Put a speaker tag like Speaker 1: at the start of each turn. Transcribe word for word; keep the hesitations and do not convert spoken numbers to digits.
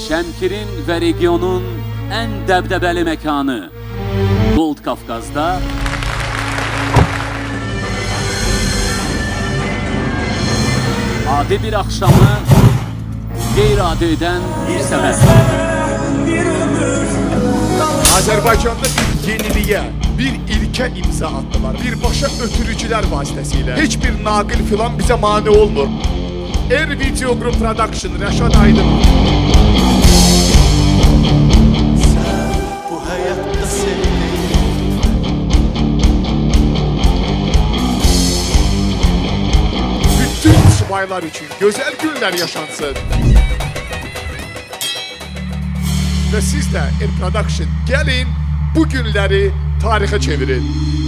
Speaker 1: Şəmkirin və regionun ən dəbdəbəli məkanı Gold Qafqazda adi bir axşamı qeyri-adi edən bir səbəb.
Speaker 2: Azərbaycanda bir yeniliyə, bir ilkə imza attılar. Birbaşa ötürücülər vasitəsilə. Heç bir naqil filan bizə mane olmur. Er Video Group Production, Rəşad Aydın.
Speaker 3: Sən bu həyatda sevdin.
Speaker 2: Bütün subaylar üçün gözəl günlər yaşansın. Və siz də Er Production gəlin, bu günləri tarixə çevirin.